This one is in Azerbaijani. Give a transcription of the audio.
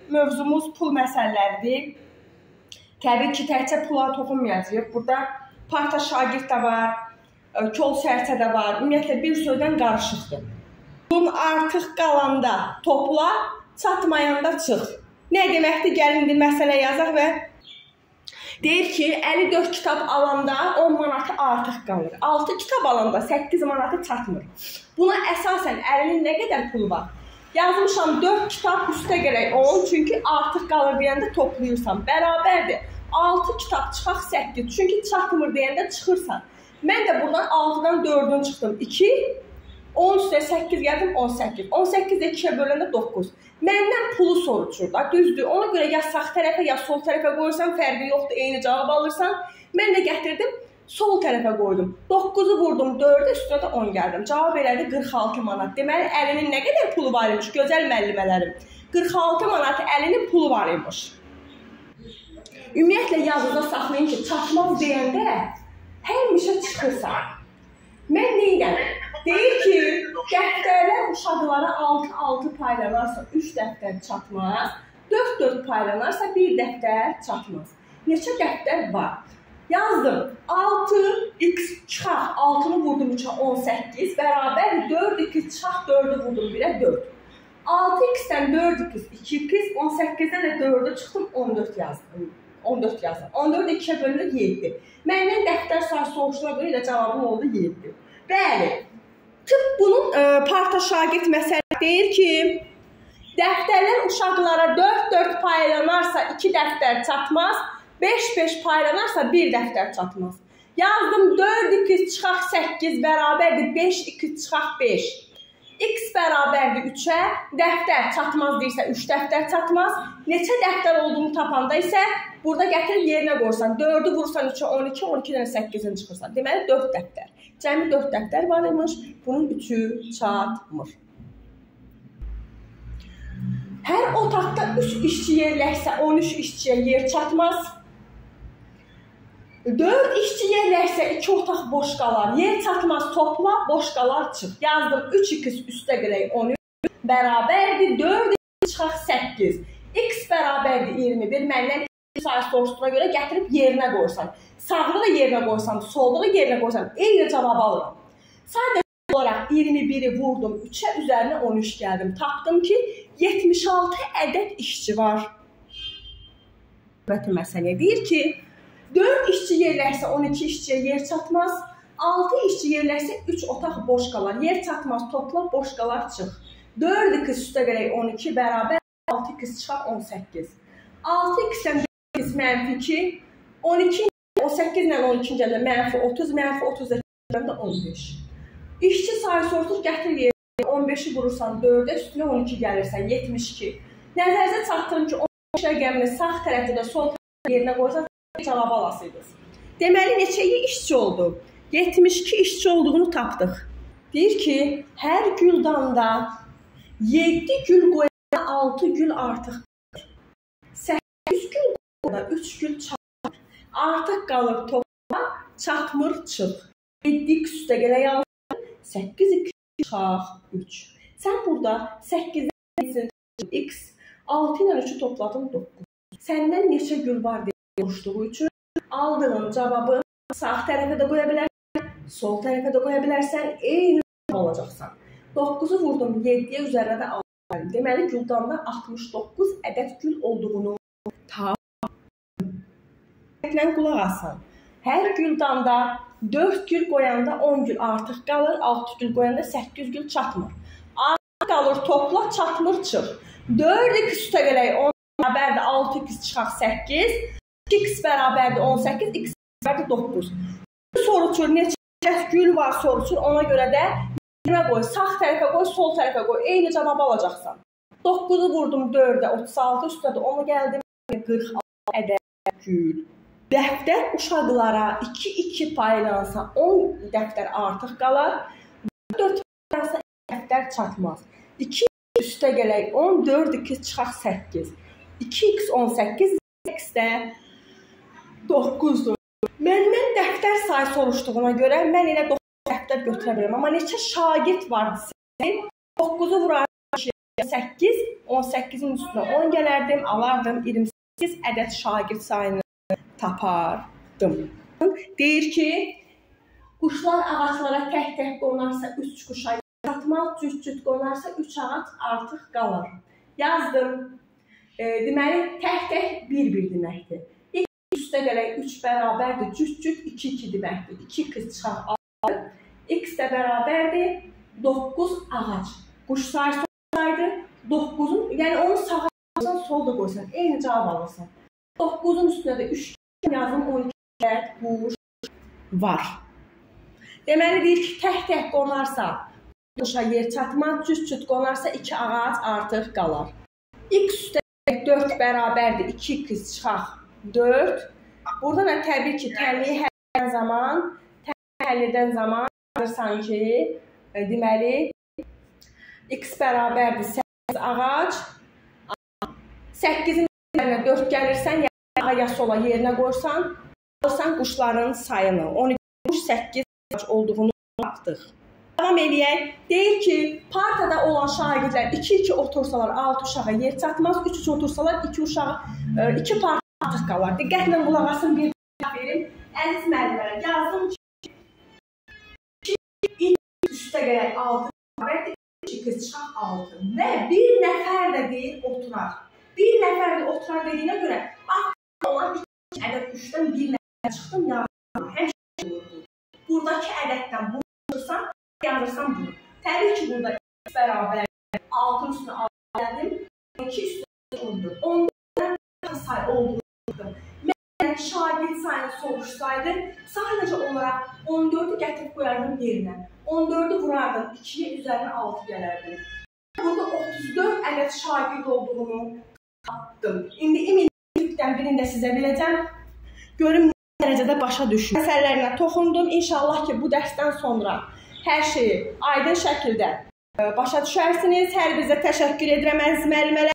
mövzumuz pul məsələləridir. Təbii ki, təkcə pula toxunmayacağıq. Burada parta şagird də var, kol sərçə də var. Ümumiyyətlə, bir sözdən qarışıqdır. Bunun artıq qalanda topla, çatmayanda çıx. Nə deməkdir? Gəlin bir məsələ yazaq və deyir ki, 54 kitab alanda 10 manatı artıq qalır. 6 kitab alanda 8 manatı çatmır. Buna əsasən əlinin nə qədər pulu var? Yazmışam 4 kitab üstə gələk 10, çünki artıq qalır deyəndə toplayırsan. Bərabərdir. 6 kitab çıxaq 8, çünki çatmır deyəndə çıxırsan. Mən də buradan 6-dan 4-ün çıxdım 2, 10 üstə 8 gəldim 18. 18 də 2-yə böləndə 9. Məndən pulu soruşur da, düzdür. Ona görə ya sağ tərəfə, ya sol tərəfə qoyursan, fərqi yoxdur, eyni cavab alırsan. Mən də gətirdim, sol tərəfə qoydum. 9-u vurdum 4-ə, üstünə də 10 gəldim. Cavab elədi 46 manat. Deməli, əlinin nə qədər pulu var imiş, gözəl müəllimələrim. 46 manat əlinin pulu var imiş. Ümumiyyətlə, yadınızda saxlayın ki, çatmaz deyəndə həmişə çıxırsan. Mən neyəm? Deyir ki, dəftərlər uşaqlara 6-6 paylanarsa 3 dəftər çatmaz, 4-4 paylanarsa 1 dəftər çatmaz. Neçə dəftər var? Yazdım, 6x çıxaq, 6-nı vurdum 3-ə 18, bərabər 4x çıxaq, 4-ü vurdum 1-ə 4. 6x-dən 4x, 2x, 18-dən də 4-ü çıxdım, 14 yazdım. 14 yazdım. 14 2-yə bölünür 7. Məndən dəftər sayı soruşuna görə ilə cavabım oldu 7. Bəli, tıp bunun parta şagird məsələ deyir ki, dəftərlər uşaqlara 4-4 paylanarsa 2 dəftər çatmaz, 5-5 paylanarsa 1 dəftər çatmaz. Yazdım 4-2 çıxaq 8 bərabərdir 5-2 çıxaq 5. X bərabərdir 3-ə, dəftər çatmaz deyirsə 3 dəftər çatmaz. Neçə dəftər olduğunu tapanda isə burada gətirib yerinə qoysan. 4-ü vursan 3-ə 12, 12-dən 8-in çıxırsan. Deməli 4 dəftər. Cəmi 4 dəftər var imiş, bunun 3-ü çatmır. Hər otaqda 3 işçi yerləşsə 13 işçiyə yer çatmaz. 4 işçi yerləşsə 2 otaq boş qalar, yer çatmaz, topla, boş qalar, çıx. Yazdım 3x üstə gələk 13, bərabərdir 4x çıxaq 8. X bərabərdir 21, məndən sayı soruşduğuna görə gətirib yerinə qoysan. Sağlığı da yerinə qoysam, solluğu yerinə qoysam, eyni cavabı alıram. Sadəcə olaraq 21-i vurdum, 3-ə üzərinə 13 gəldim. Tapdım ki, 76 ədəd işçi var. Məsələ deyir ki, 4 işçi yerlərsə 12 işçiyə yer çatmaz, 6 işçi yerlərsə 3 otaq boş qalar, yer çatmaz, topla, boş qalar, çıx. 4x üstə gələk 12 bərabər 6x çıxaq 18. 6x-dən 4x mənfi 2, 12 18 ilə 12 gəlir mənfi 30, mənfi 30-da 15. İşçi sayı soruşur, gətir yerinə 15-i vurursan 4-ə, üstünə 12 gəlirsən 72. Nəzərinizə çatdırım ki, 15 rəqəmini sağ tərəfdə də sol tərəfdə yerinə qoysan cavab alasıydınız. Deməli, neçəyi işçi oldu? 72 işçi olduğunu tapdıq. Deyir ki, hər güldanda 7 gül qoyanda 6 gül artıq qalır. 8 gül qoyanda 3 gül çatmır. Artıq qalır topla, çatmır, çıx. 7x üstə gələk alır, 8x çıxaq 3. Sən burada 8-dən x, 6 ilə 3-ü topladın 9. Səndən neçə gül var deyə soruşduğu üçün aldığın cavabı sağ tərəfə də qoya bilərsən, sol tərəfə də qoya bilərsən, eyni olacaqsan. 9-u vurdum 7-yə üzərinə də aldım. Deməli, güldanda 69 ədəd gül olduğunu tapdım. Qulaq asan. Hər güldanda 4 gül qoyanda 10 gül artıq qalır, 6 gül qoyanda 8 gül çatmır. Artıq qalır, topla, çatmır, çıx. 4x üstə gələk 10 bərabərdir 6x çıxaq 8. 2x bərabərdir 18, x bərabərdir 9. Soruçur, neçə gül var soruçur, ona görə də yerinə qoy, sağ tərəfə qoy, sol tərəfə qoy, eyni cavabı alacaqsan. 9-u vurdum 4-ə, 36, üstə də onu gəldim, 46 ədəd gül. Dəftər uşaqlara 2-2 paylansa 10 dəftər artıq qalar, 4 paylansa dəftər çatmaz. 2 üstə gələk 10, 4-2 çıxaq 8. 2x 18, x-də 9-dur. Məndən dəftər sayı soruşduğuna görə mən elə 9 dəftər götürə bilirəm. Amma neçə şagird var desək, 9-u vurarım, 8, 18-in üstünə 10 gələrdim, alardım, 28 ədəd şagird sayını tapardım. Deyir ki, quşlar ağaclara tək-tək qonarsa 3 quşa çatmaz, cüt-cüt qonarsa 3 ağac artıq qalır. Yazdım. Deməli, tək-tək 1-1 deməkdir. X üstə gələk 3 bərabərdir, cüt-cüt 2-2 deməkdir. 2 qız çıxaq 6. X də bərabərdir 9 ağac. Quş sayısı olsaydı 9-un, yəni onu sağa qoysan, solda qoysan, eyni cavab alırsan. 9-un üstünə də 3 yazım 12 quş var. Deməli deyir ki, tək-tək qonarsa quşa yer çatmaz, cüt-cüt qonarsa 2 ağac artıq qalar. X üstə 4 bərabərdir, 2 qız çıxaq 4. Burada da təbii ki, tənliyi həll edən zaman alırsan ki, deməli, X bərabərdir 8 ağac. 8-in üzərinə 4 gəlirsən, ya ya sola yerinə qoysan, alırsan quşların sayını. 12 quş 8 ağac olduğunu tapdıq. Davam eləyək. Deyir ki, partada olan şagirdlər 2-2 otursalar 6 uşağa yer çatmaz, 3-3 otursalar 2 parta artıq qalar. Diqqətlə qulaq asın, bir verin. Əziz müəllimlərə yazdım ki, üstə gələk 6 bərabərdir, 2 qız çıxaq 6 və bir nəfər də deyir oturar. Bir nəfər də oturar dediyinə görə, bax, olan 2 ədəd 3-dən bir nəfər çıxdım, yazdım. Həmişə olur. Buradakı ədəddən bunu yazırsan, yazırsan bunu. Təbii ki, burada X bərabər 6-ın üstünə 6 gəldim, 12 üstünə 10-dur. 10-dan say olduğunu mən şagird sayını soruşsaydı, sadəcə olaraq 14-ü gətirib qoyardım yerinə. 14-ü vurardım, 2-yə üzərinə 6 gələrdim. Burada 34 ədəd şagird olduğunu tapdım. İndi iminlikdən birini də sizə biləcəm. Görüm nə dərəcədə başa düşün. Məsələlərinə toxundum. İnşallah ki, bu dərsdən sonra hər şeyi aydın şəkildə başa düşərsiniz. Hər bizə təşəkkür edirəm əziz müəllimələr.